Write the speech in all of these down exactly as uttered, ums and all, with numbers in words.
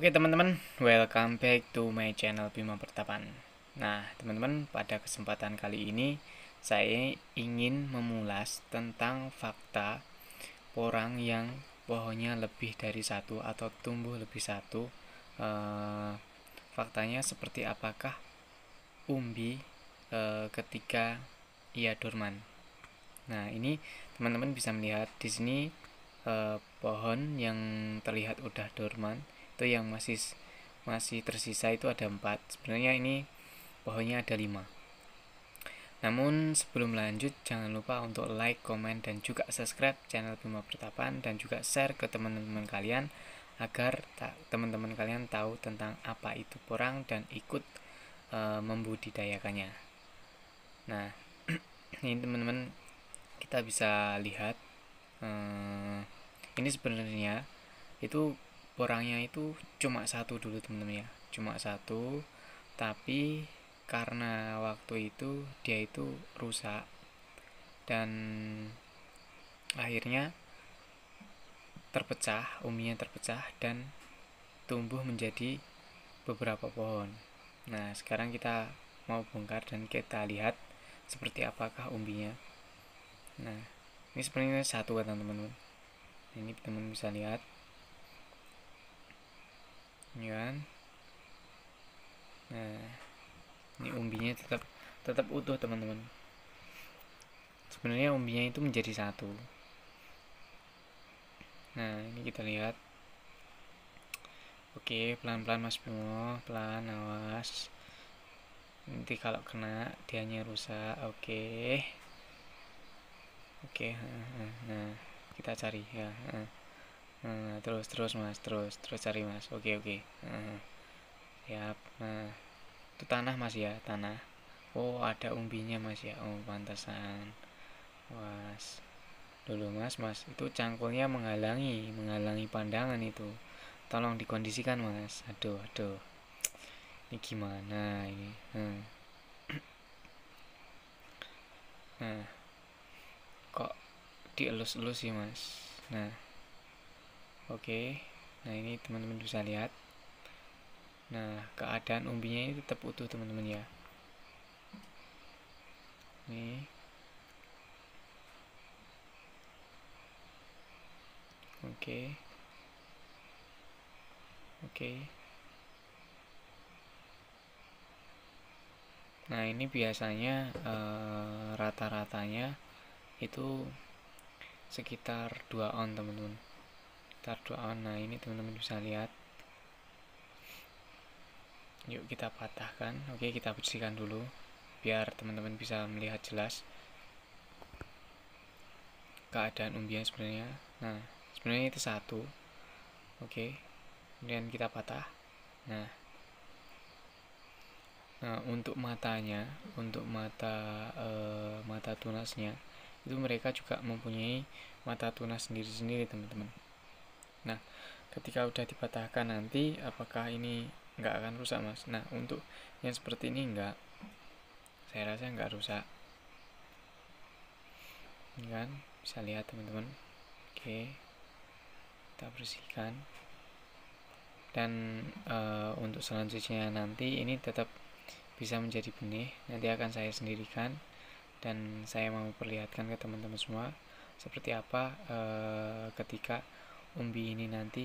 Oke teman-teman, welcome back to my channel Bima Pertapan. Nah teman-teman, pada kesempatan kali ini saya ingin memulas tentang fakta porang yang pohonnya lebih dari satu atau tumbuh lebih satu. eh, Faktanya seperti apakah umbi eh, ketika ia dorman. Nah ini teman-teman bisa melihat di sini eh, pohon yang terlihat udah dorman itu yang masih masih tersisa itu ada empat. Sebenarnya ini pohonnya ada lima. Namun sebelum lanjut, jangan lupa untuk like, komen, dan juga subscribe channel Bima Pertapan, dan juga share ke teman-teman kalian agar teman-teman kalian tahu tentang apa itu porang dan ikut e, membudidayakannya. Nah ini teman-teman, kita bisa lihat e, ini sebenarnya itu porangnya itu cuma satu dulu teman-teman ya, cuma satu, tapi karena waktu itu dia itu rusak dan akhirnya terpecah, umbinya terpecah dan tumbuh menjadi beberapa pohon. Nah sekarang kita mau bongkar dan kita lihat seperti apakah umbinya. Nah ini sebenarnya satu kan teman-teman, ini teman-teman bisa lihat ini kan. Nah ini umbinya tetap tetap utuh teman-teman. Sebenarnya umbinya itu menjadi satu. Nah ini kita lihat. Oke, pelan-pelan Mas Bimo, pelan, awas. Nanti kalau kena dianya rusak. Oke. Oke, nah kita cari ya. Nah, terus terus Mas, terus terus cari Mas. Oke oke. Nah, siap. Nah itu tanah Mas ya, tanah. Oh ada umbinya Mas ya. Oh pantesan. Was dulu Mas, Mas itu cangkulnya menghalangi menghalangi pandangan itu. Tolong dikondisikan Mas. Aduh aduh. Ini gimana ini? Hmm. Nah kok dielus-elus sih Mas. Nah oke. Nah ini teman-teman bisa lihat. Nah keadaan umbinya ini tetap utuh teman-teman ya. Nih oke oke. Nah ini biasanya eh, rata-ratanya itu sekitar dua on teman-teman, sekitar dua on. Nah ini teman-teman bisa lihat. Yuk kita patahkan. Oke, kita bersihkan dulu biar teman-teman bisa melihat jelas keadaan umbinya sebenarnya. Nah sebenarnya itu satu. Oke, kemudian kita patah. Nah Nah, untuk matanya, untuk mata e, mata tunasnya, itu mereka juga mempunyai mata tunas sendiri-sendiri, teman-teman. Nah, ketika udah dipatahkan nanti, apakah ini nggak akan rusak, Mas? Nah, untuk yang seperti ini nggak, saya rasa nggak rusak. Ini kan, bisa lihat, teman-teman. Oke, kita bersihkan. Dan e, untuk selanjutnya nanti, ini tetap bisa menjadi benih, nanti akan saya sendirikan dan saya mau perlihatkan ke teman-teman semua seperti apa e, ketika umbi ini nanti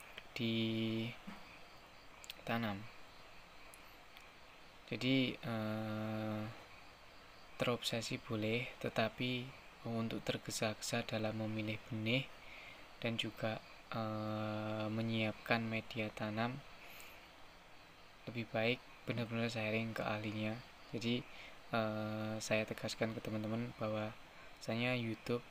ditanam. Jadi e, terobsesi boleh, tetapi untuk tergesa-gesa dalam memilih benih dan juga e, menyiapkan media tanam, lebih baik benar-benar sharing ke ahlinya. Jadi uh, saya tegaskan ke teman-teman bahwa saya YouTube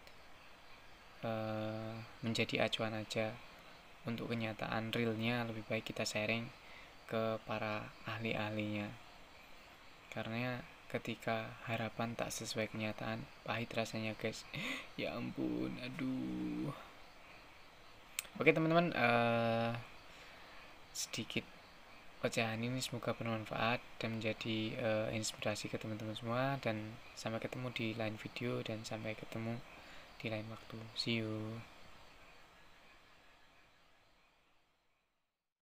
uh, menjadi acuan aja. Untuk kenyataan realnya lebih baik kita sharing ke para ahli-ahlinya, karena ketika harapan tak sesuai kenyataan, pahit rasanya guys. Ya ampun, aduh. Oke teman-teman, uh, sedikit ocehan ini semoga bermanfaat dan menjadi uh, inspirasi ke teman-teman semua, dan sampai ketemu di lain video dan sampai ketemu di lain waktu. See you.